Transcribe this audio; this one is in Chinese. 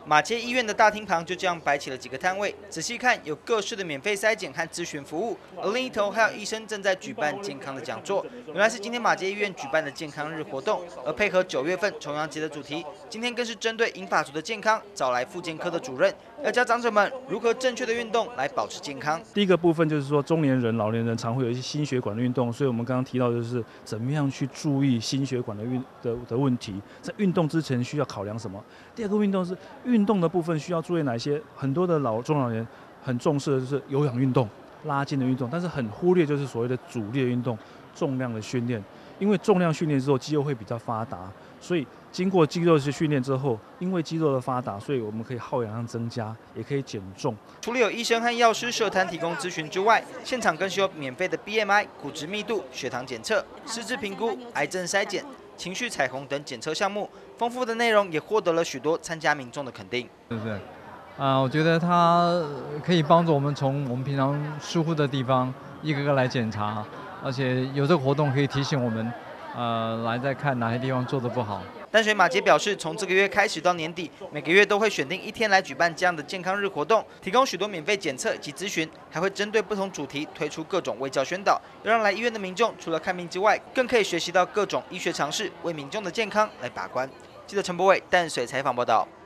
马偕医院的大厅旁就这样摆起了几个摊位，仔细看有各式的免费筛检和咨询服务，而另一头还有医生正在举办健康的讲座。原来是今天马偕医院举办的健康日活动，而配合9月份重阳节的主题，今天更是针对银发族的健康，找来复健科的主任，要教长者们如何正确的运动来保持健康。 第一个部分就是说，中年人、老年人常会有一些心血管的运动，所以我们刚刚提到就是怎么样去注意心血管的问题，在运动之前需要考量什么。第二个运动是运动的部分需要注意哪些？很多的中老年很重视的就是有氧运动、拉筋的运动，但是很忽略就是所谓的阻力的运动、重量的训练。因为重量训练之后，肌肉会比较发达，所以经过肌肉的训练之后，因为肌肉的发达，所以我们可以耗氧量增加，也可以减重。 除了有医生和药师设摊提供咨询之外，现场更是有免费的 BMI、骨质密度、血糖检测、失智评估、癌症筛检、情绪彩虹等检测项目，丰富的内容也获得了许多参加民众的肯定。 对不对？我觉得它可以帮助我们从我们平常疏忽的地方一个个来检查，而且有这个活动可以提醒我们，来再看哪些地方做得不好。 淡水马偕表示，从这个月开始到年底，每个月都会选定一天来举办这样的健康日活动，提供许多免费检测及咨询，还会针对不同主题推出各种卫教宣导，要让来医院的民众除了看病之外，更可以学习到各种医学常识，为民众的健康来把关。记者陈柏伟淡水采访报道。